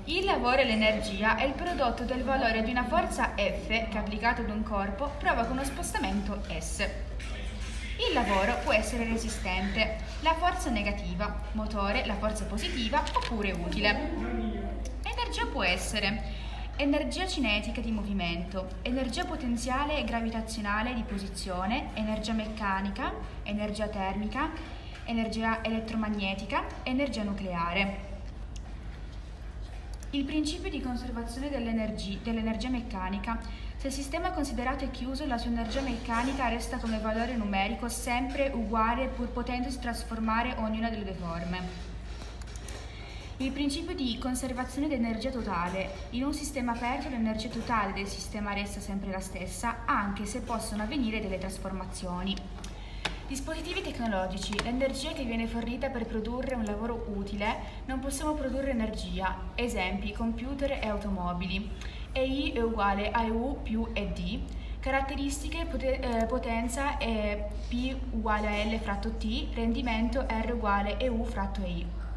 Il lavoro e l'energia è il prodotto del valore di una forza F che applicato ad un corpo provoca uno spostamento S. Il lavoro può essere resistente, la forza negativa, motore, la forza positiva oppure utile. Energia può essere energia cinetica di movimento, energia potenziale e gravitazionale di posizione, energia meccanica, energia termica, energia elettromagnetica, energia nucleare. Il principio di conservazione dell'energia meccanica. Se il sistema considerato è chiuso, la sua energia meccanica resta come valore numerico sempre uguale pur potendosi trasformare ognuna delle due forme. Il principio di conservazione dell'energia totale. In un sistema aperto l'energia totale del sistema resta sempre la stessa, anche se possono avvenire delle trasformazioni. Dispositivi tecnologici. L'energia che viene fornita per produrre un lavoro utile. Non possiamo produrre energia. Esempi: computer e automobili. EI è uguale a EU più ED. Caratteristiche: potenza è P uguale a L fratto T. Rendimento R uguale EU fratto EI.